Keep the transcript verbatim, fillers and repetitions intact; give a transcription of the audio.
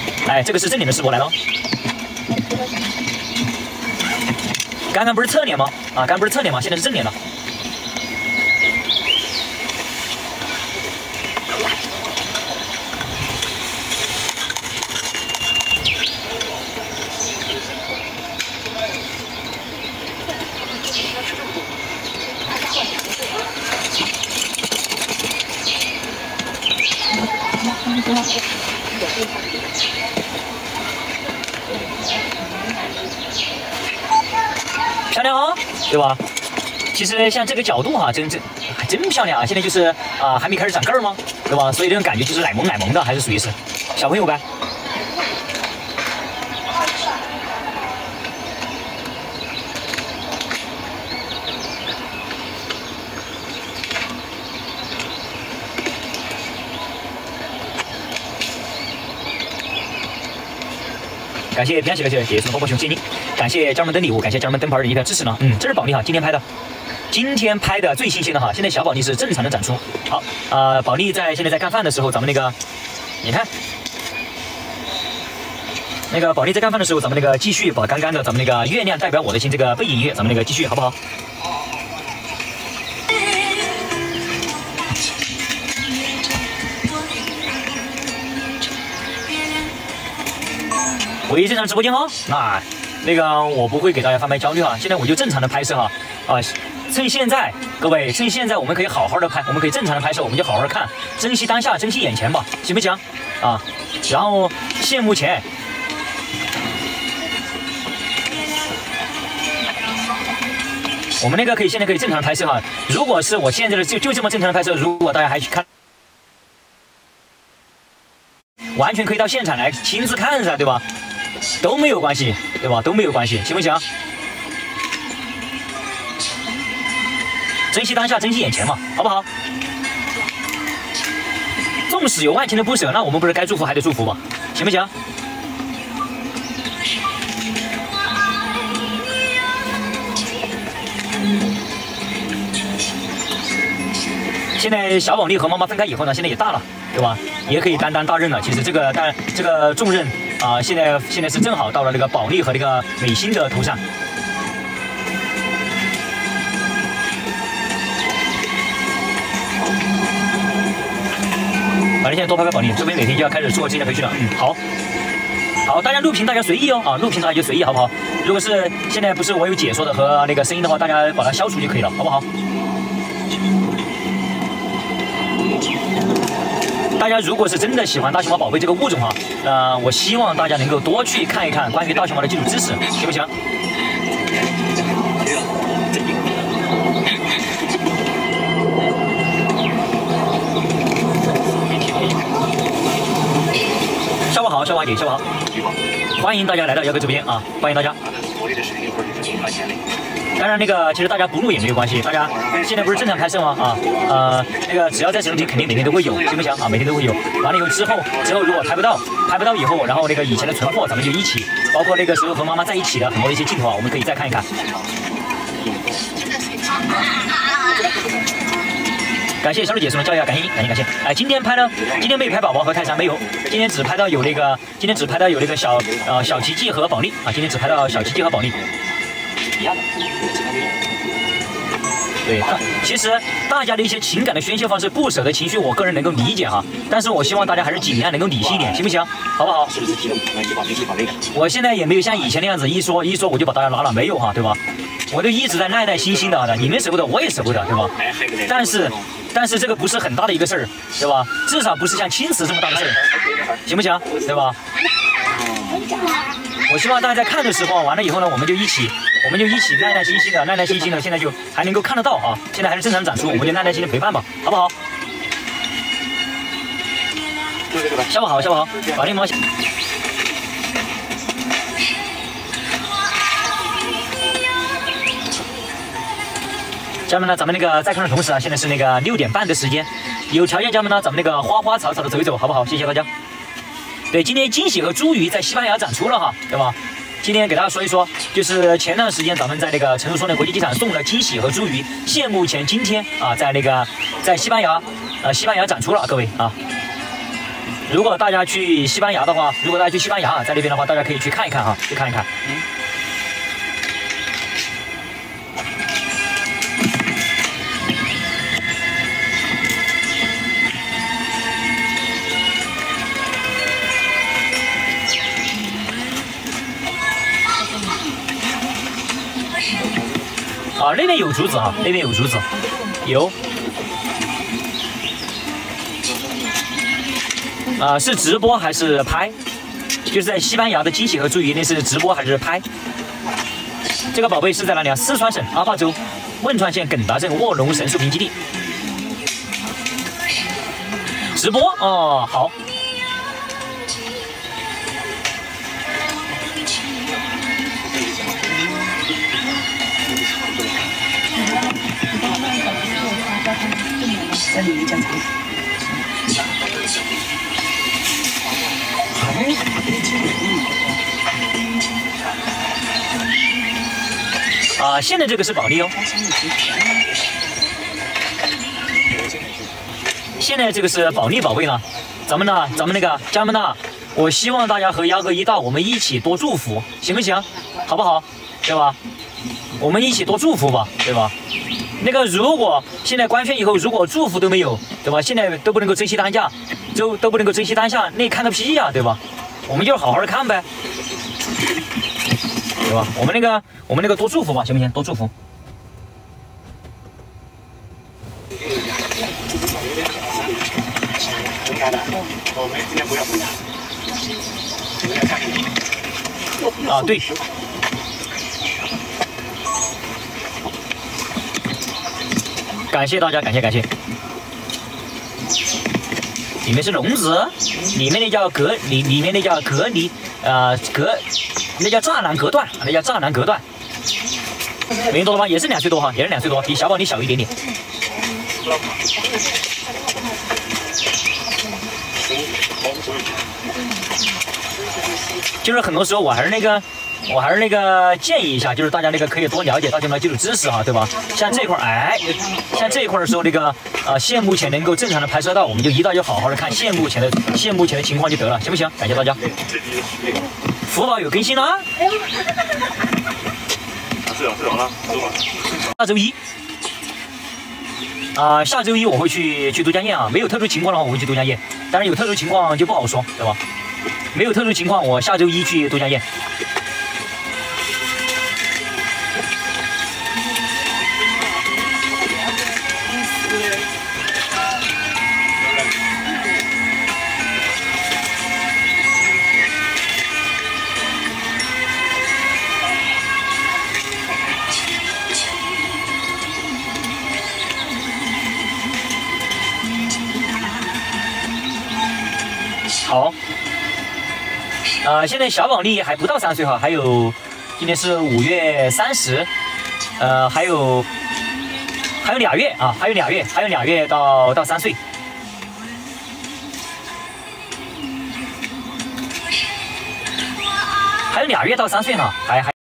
哎，这个是正脸的视播来了。刚刚不是侧脸吗？啊，刚刚不是侧脸吗？现在是正脸了。漂亮哦，对吧？其实像这个角度哈、啊，真真还真漂亮啊！现在就是啊、呃，还没开始长个儿吗？对吧？所以这种感觉就是奶萌奶萌的，还是属于是小朋友呗。感谢平安喜乐谢谢送的包包熊，谢谢您。感谢家人们的礼物，感谢家人们灯牌的一票支持呢。嗯，这是保利哈，今天拍的，今天拍的最新鲜的哈。现在小保利是正常的展出。好，呃，保利在现在在干饭的时候，咱们那个，你看，那个保利在干饭的时候，咱们那个继续把刚刚的咱们那个月亮代表我的心这个背景音乐，咱们那个继续好不好？喂，正常直播间哈，那那个我不会给大家贩卖焦虑哈，现在我就正常的拍摄哈，啊，趁现在各位，趁现在我们可以好好的拍，我们可以正常的拍摄，我们就好好看，珍惜当下，珍惜眼前吧，行不行？啊，然后羡慕钱。我们那个可以现在可以正常的拍摄哈，如果是我现在的就就这么正常的拍摄，如果大家还去看，完全可以到现场来亲自看噻，对吧？都没有关系，对吧？都没有关系，行不行？珍惜当下，珍惜眼前嘛，好不好？纵使有万千的不舍，那我们不是该祝福还得祝福吗？行不行？现在小保利和妈妈分开以后呢，现在也大了，对吧？也可以担当大任了。其实这个担这个重任啊、呃，现在现在是正好到了那个保利和那个美心的头上。反正现在多拍拍保利，这边每天就要开始做这些培训了。嗯，好，好，大家录屏大家随意哦啊，录屏大家就随意好不好？如果是现在不是我有解说的和那个声音的话，大家把它消除就可以了，好不好？大家如果是真的喜欢大熊猫宝贝这个物种哈，呃，我希望大家能够多去看一看关于大熊猫的基础知识，行不行？下午好，下午好，下午好，欢迎大家来到姚哥直播间啊，欢迎大家。当然，那个其实大家不录也没有关系，大家现在不是正常拍摄吗？啊，呃，那个只要在直播间肯定每天都会有，行不行啊？每天都会有。完了以后之后，之后如果拍不到，拍不到以后，然后那个以前的存货咱们就一起，包括那个时候和妈妈在一起的很多的一些镜头啊，我们可以再看一看。感谢小鹿姐送的教育啊，感谢您，感谢感谢。哎，今天拍呢，今天没有拍宝宝和泰山没有，今天只拍到有那个，今天只拍到有那个小呃小奇迹和保利啊，今天只拍到小奇迹和保利。对，其实大家的一些情感的宣泄方式、不舍的情绪，我个人能够理解哈。但是我希望大家还是尽量能够理性一点，行不行？好不好？我现在也没有像以前那样子一说一说我就把大家拉了，没有哈，对吧？我都一直在耐耐心心的，你们舍不得，我也舍不得，对吧？但是，但是这个不是很大的一个事儿，对吧？至少不是像青瓷这么大的事儿，行不行？对吧？我希望大家在看的时候，完了以后呢，我们就一起，我们就一起耐耐心心的，耐耐心心的，现在就还能够看得到啊！现在还是正常展出，我们就耐耐心的陪伴吧，好不好？下午好，下午好，把那毛。家人们呢，咱们那个在看的同时啊，现在是那个六点半的时间，有条件家人们呢，咱们那个花花草草的走一走，好不好？谢谢大家。对，今天惊喜和茱萸在西班牙展出了哈，对吧？今天给大家说一说，就是前段时间咱们在那个成都双流国际机场送了惊喜和茱萸，现目前今天啊，在那个在西班牙，呃，西班牙展出了，各位啊。 如果大家去西班牙的话，如果大家去西班牙，在那边的话，大家可以去看一看哈，去看一看。嗯。啊，那边有竹子哈，那边有竹子，有。啊，是直播还是拍？就是在西班牙的惊喜和祝语，那是直播还是拍？这个宝贝是在哪里啊？四川省阿坝州汶川县耿达镇卧龙神树坪基地。直播哦，好。啊，现在这个是保利哦。现在这个是保利宝贝呢。咱们呢，咱们那个家人们呢，我希望大家和鸭哥一道，我们一起多祝福，行不行？好不好？对吧？我们一起多祝福吧，对吧？那个如果现在官宣以后，如果祝福都没有，对吧？现在都不能够珍惜当下，都都不能够珍惜当下，那看个屁呀，对吧？我们就好好的看呗，对吧？我们那个我们那个多祝福吧，行不行？多祝福。啊，对。感谢大家，感谢感谢。里面是笼子，里面那叫隔里，里面那叫隔离，呃隔，那叫栅栏隔断，那叫栅栏隔断。没多了吧？也是两岁多哈，也是两岁多，比小宝你小一点点。就是很多时候我还是那个。我还是那个建议一下，就是大家那个可以多了解大家的基础知识哈，对吧？像这块儿，哎，像这一块的时候，那个呃，现目前能够正常的拍摄到，我们就一道就好好的看现目前的现目前的情况就得了，行不行？感谢大家。福宝有更新了啊！是啊，是啊，下周一啊、呃，下周一我会去去都江堰啊，没有特殊情况的话我会去都江堰，当然有特殊情况就不好说，对吧？没有特殊情况，我下周一去都江堰。好，呃，现在小宝莉还不到三岁哈，还有，今天是五月三十，呃，还有还有俩月啊，还有俩月，还有俩月到到三岁，还有俩月到三岁呢，还还。